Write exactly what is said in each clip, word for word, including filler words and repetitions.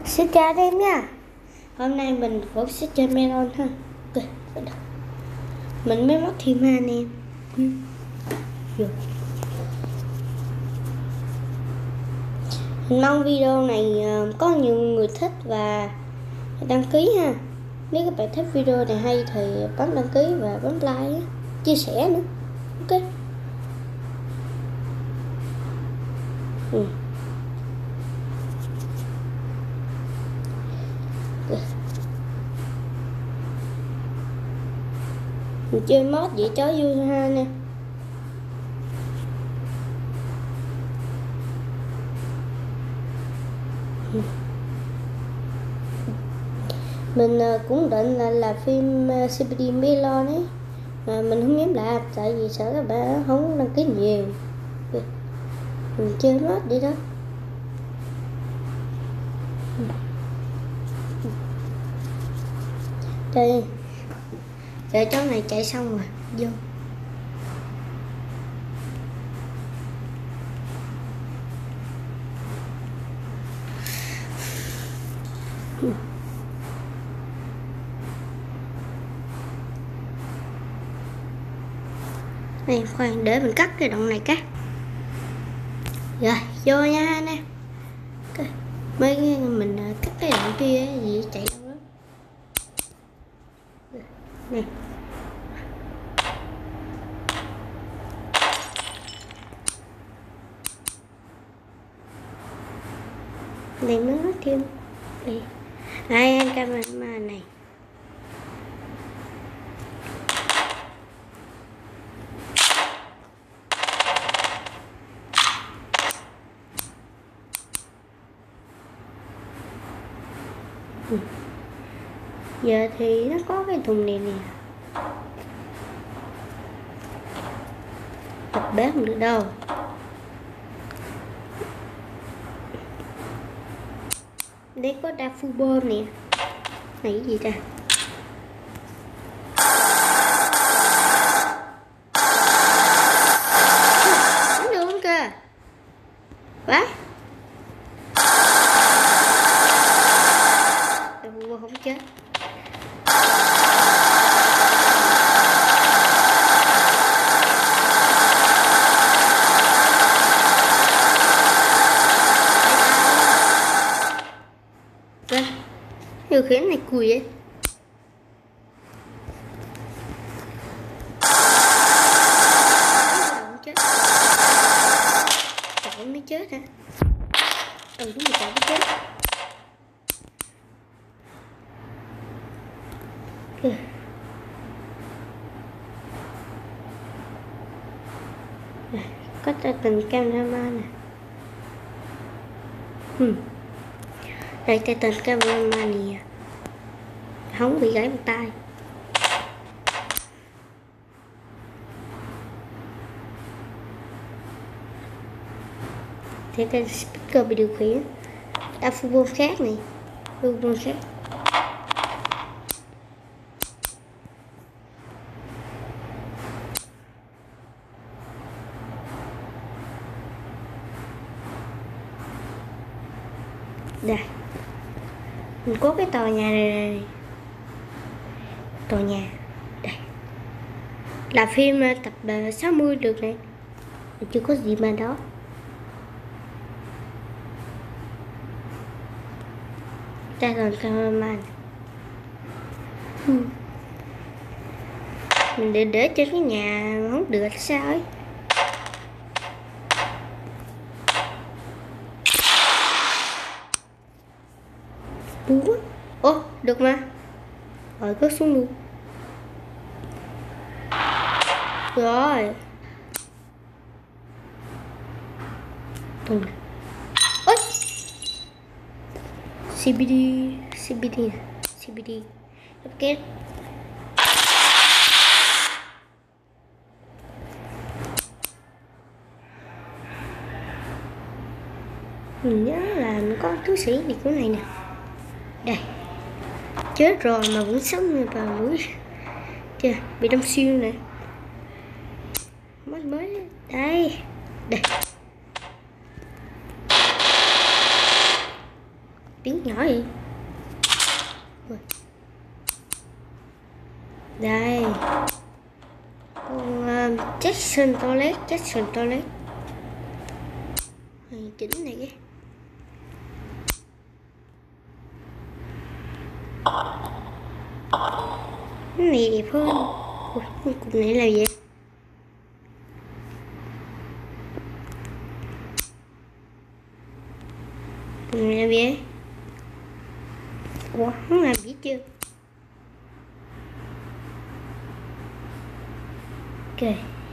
Xin chào anh em nha. Hôm nay mình vẫn sẽ chơi Melon ha. Ok, mình mới mất thêm hai anh em. Được. Mình mong video này có nhiều người thích và đăng ký ha. Nếu các bạn thích video này hay thì bấm đăng ký và bấm like, chia sẻ nữa. Ok. Ừ. Mình chơi mod vậy chó vui ha nè. Mình cũng định là làm phim xê pê đê Melon ấy, mà mình không dám làm tại vì sợ các bạn không đăng ký nhiều. Mình chơi mod vậy đó. Đây, để cháu này chạy xong rồi vô. Này khoan, để mình cắt cái đoạn này cắt. Rồi vô nha nè. Okay. Mấy mình cắt cái đoạn kia gì chạy đâu lắm nè. Này mới nói thêm đây. Đây anh camera này. Ừ. Giờ thì nó có cái thùng này nè, tập bếp không được đâu. Đây có đa phu bơm nè. Này cái gì ta? Bắn được không kìa? Quá. Đa phu bơm không chết. Điều khiển này cùi ấy. Chết. Chạy mới chết hả? Ừ đúng rồi, chạy mới chết. Ừ. Có tình camera nè. Hmm. Đây tay tình camera nè, không bị gãy một tay. Thế cái speaker bị điều khiển. Đa phu bơm khác này, phu bơm khác. Đây, mình có cái tòa nhà này, này. Tòa nhà đây là phim tập sáu mươi được này, chưa có gì mà đó. Đây là cameraman. Hmm. Mình để để trên cái nhà không được sao ấy. Búa. Ô, được mà. Rồi cất xuống luôn. Rồi. Ôi. xê pê đê, xê pê đê, xê pê đê. Ok. Mình nhớ là nó có thứ sĩ gì của này nè. Đây. Chết rồi mà vẫn sống vào mũi. Chưa, bị đâm xuyên nè. Mới mới đây. Đây. tiếng nhỏ vậy. Đây con uh, Jackson Toilet, Jackson Toilet này, chỉnh này cái cái này đẹp hơn. Ui, con cục này là gì? Cục này là gì? Ủa, không làm gì chưa? Ok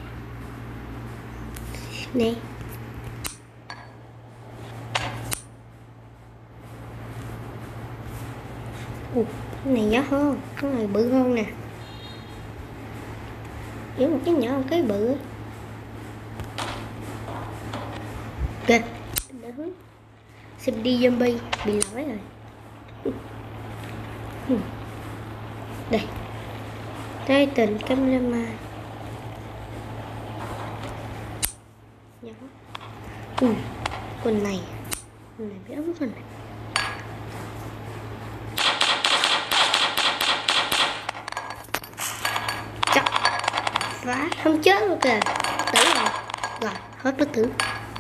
nè. Ủa, cái này nhỏ hơn, cái này bự hơn nè. Nếu một cái nhỏ một cái bự. Ok, xem đi zombie bị lỗi rồi. Đây, đây tình camera nhỏ. Ui, con này, con này bị ống con này. Chắc phá không chết luôn kìa, tử rồi, rồi hết bất tử.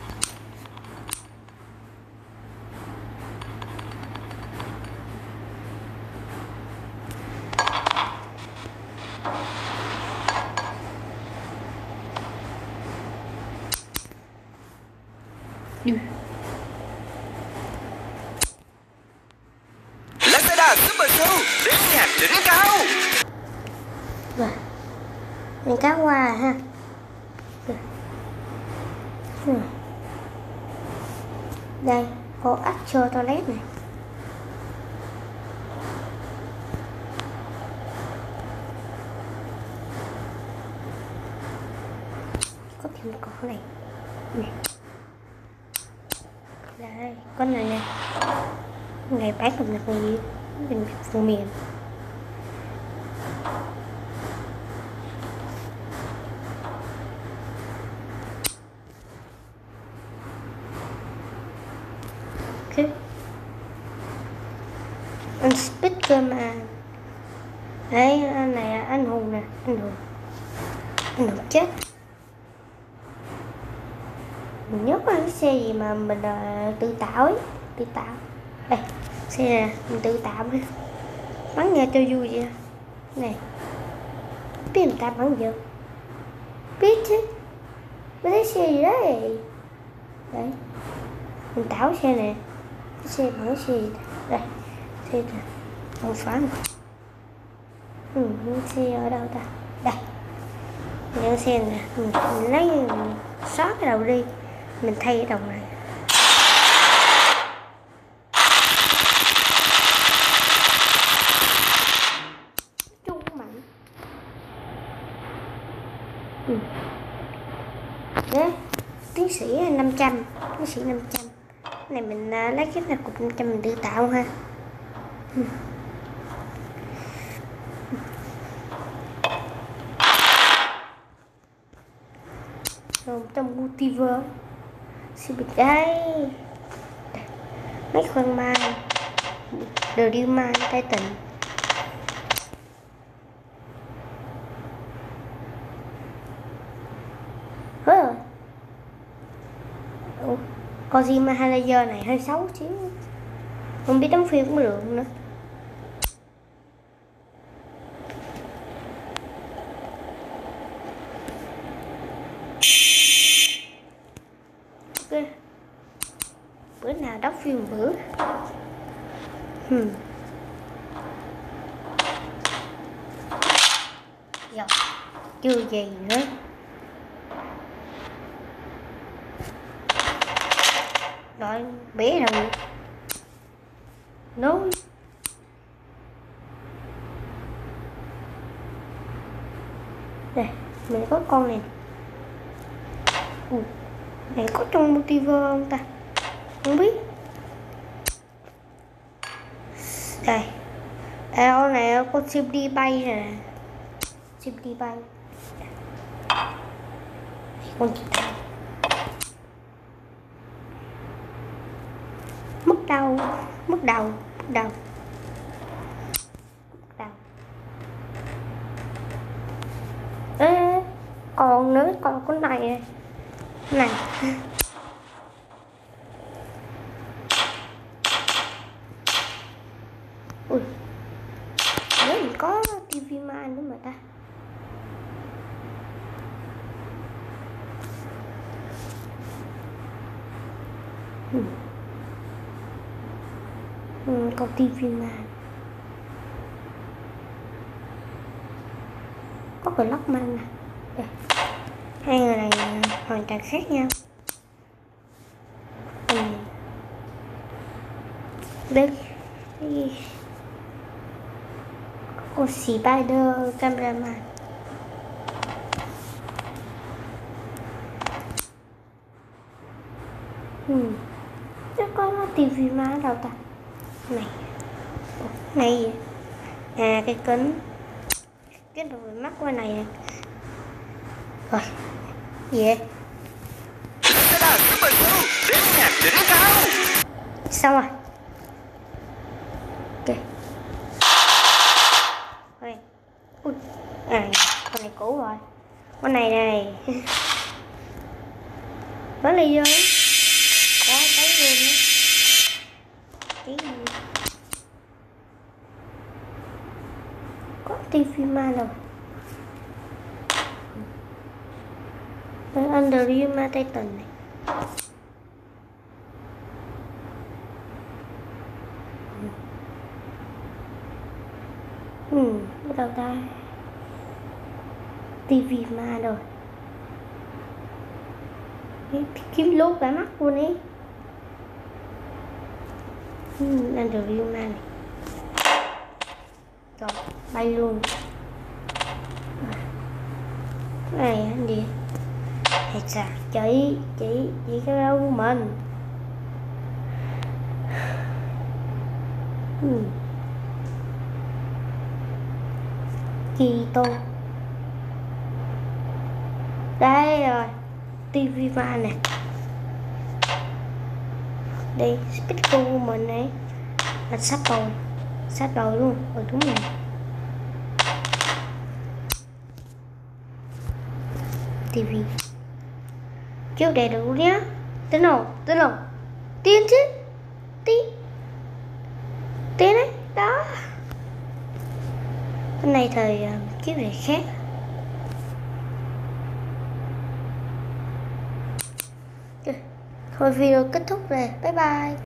Lazada Super Show đến nhạc đỉnh cao. Rồi, mình cá qua ha. Đây, có Astro Toilet này. Có thêm một con này. Đây, con này nè. Con này bán cầm là con gì? Mình phần mềm. Ok. Anh speaker mà. Đấy, anh này là anh hùng nè, anh hùng. Anh hùng chết. Mình nhớ có cái xe gì mà mình uh, tự tạo ấy, tự tạo. Đây, xe này mình tự tạo ha. Bắn nghe cho vui vậy. Này. Biết người ta bắn gì không? Biết chứ. Biết thấy xe gì đấy. Đấy. Mình tạo xe này. Cái xe bắn xe gì đây. Xe này. Không phải mà. Ừ, xe ở đâu ta? Đây. Những xe này mình, mình lấy mình xóa cái đầu đi, mình thay cái đầu này. Trung mạnh. Ừ. Đấy, tiến sĩ năm trăm, tiến sĩ năm trăm. Cái này mình uh, lấy cái là cục năm trăm mình tự tạo ha. Ừ. Rồi trong multiverse sẽ bị đây mấy khoan mai đồ đi mai tay tình. Hết rồi. Ủa, Kojima hai laser này hơi xấu chứ, không biết đóng phim cũng được nữa. Ok, bữa nào đóng phim bữa. Hmm. Rồi, chưa gì nữa. Rồi, bé rồi. Nối. Đây, mình có con này. Ừ. Này có trong multiverse không ta? Không biết. Đây. À, con này con siêu đi bay nè. Siêu đi bay. Con chị ta. Mất đâu. Mất đầu, mất đầu, mất đầu. Ê, còn nữa, còn con này này, này. Ui, nếu mình có tivi ma nữa mà ta. Ừ. Ừ, có tivi ma, có cái lóc manh nè. Đây. Hai người này hoàn toàn khác nhau. Ừ. Đây, cái gì? Con spider cameraman. Ừ. Chứ có tivi ma ở đâu ta? Này. Ủa, này gì? À, cái kính. Cái đồ mắt qua này nè. Rồi. Gì vậy? Chúng ta là Super Show đến nhạc đỉnh cao. Xong rồi. Ok. Ui. Ui. À, con này cũ rồi. Con này này. Nó đi vô. Có cái luôn á. Cái gì? Có tivi ma đâu. Under Ma Titan này. Ừ, ở đâu ta? Tivi ma rồi. Kiếm lốt cả mắt luôn ấy. Ừ, Under Ma này. Rồi, bay luôn. Cái này anh gì? Hay sao? Chị, chị, chị cái đâu của mình. Ừ. Kito. Đây rồi. tivi ma nè. Đây, speaker của mình này. Là sắp rồi. Sắp rồi luôn. Rồi đúng rồi. Tivi. Chiếu đầy đủ nhá. Tính không? Tính không? Tiến chứ. Tiến. Tiến đấy. Đó. Cái này thời uh, chiếu này khác. Thôi video kết thúc rồi. Bye bye.